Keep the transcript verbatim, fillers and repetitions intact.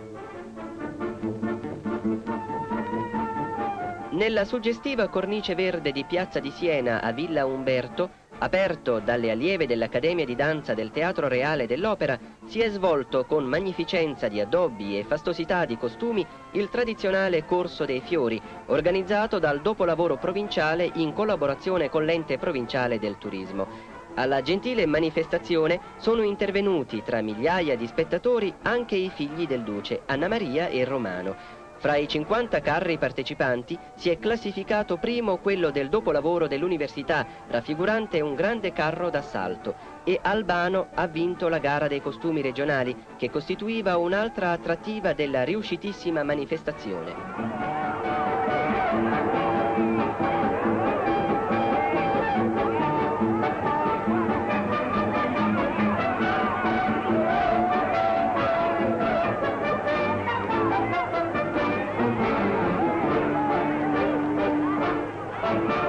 Nella suggestiva cornice verde di Piazza di Siena a Villa Umberto, aperto dalle allieve dell'Accademia di Danza del Teatro Reale dell'Opera, si è svolto con magnificenza di addobbi e fastosità di costumi il tradizionale Corso dei Fiori, organizzato dal Dopolavoro Provinciale in collaborazione con l'Ente Provinciale del Turismo. Alla gentile manifestazione sono intervenuti tra migliaia di spettatori anche i figli del Duce, Anna Maria e Romano. Fra i cinquanta carri partecipanti si è classificato primo quello del dopolavoro dell'università, raffigurante un grande carro d'assalto, e Albano ha vinto la gara dei costumi regionali, che costituiva un'altra attrattiva della riuscitissima manifestazione. Thank you.